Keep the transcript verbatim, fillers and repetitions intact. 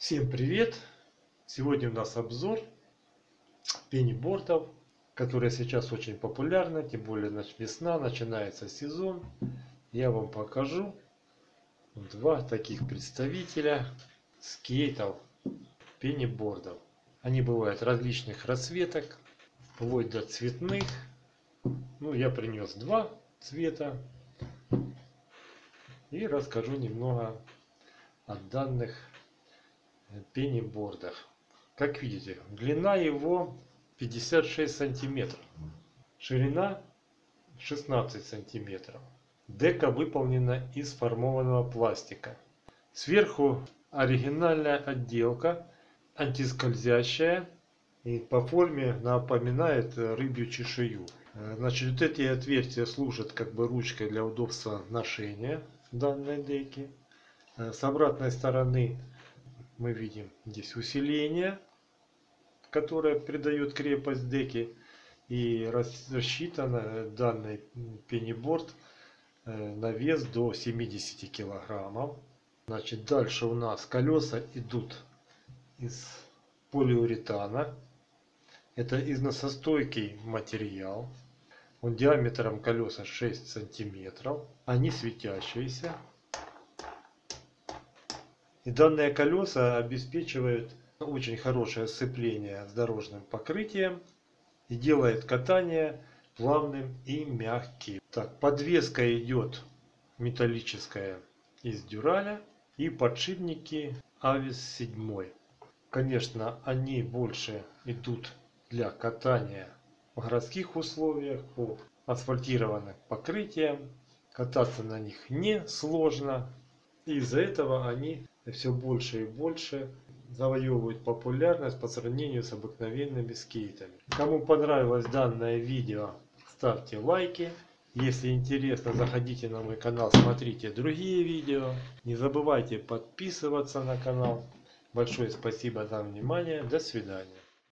Всем привет! Сегодня у нас обзор пенибордов, которые сейчас очень популярны, тем более весна, начинается сезон. Я вам покажу два таких представителя скейтов пенибордов. Они бывают различных расцветок, вплоть до цветных. Ну, я принес два цвета и расскажу немного о данных пенибордах. Как видите, длина его пятьдесят шесть сантиметров, ширина шестнадцать сантиметров. Дека выполнена из формованного пластика. Сверху оригинальная отделка, антискользящая, и по форме напоминает рыбью чешую. Значит, вот эти отверстия служат как бы ручкой для удобства ношения данной деки. С обратной стороны мы видим здесь усиление, которое придает крепость деки, и рассчитан данный пениборд на вес до семидесяти килограммов. Значит, дальше у нас колеса идут из полиуретана. Это износостойкий материал. Он диаметром колеса шесть сантиметров. Они светящиеся. И данные колеса обеспечивают очень хорошее сцепление с дорожным покрытием и делает катание плавным и мягким. Так, подвеска идет металлическая из дюраля и подшипники Авис семь. Конечно, они больше идут для катания в городских условиях по асфальтированным покрытиям. Кататься на них не сложно. И из-за этого они все больше и больше завоевывают популярность по сравнению с обыкновенными скейтами. Кому понравилось данное видео, ставьте лайки. Если интересно, заходите на мой канал, смотрите другие видео. Не забывайте подписываться на канал. Большое спасибо за внимание. До свидания.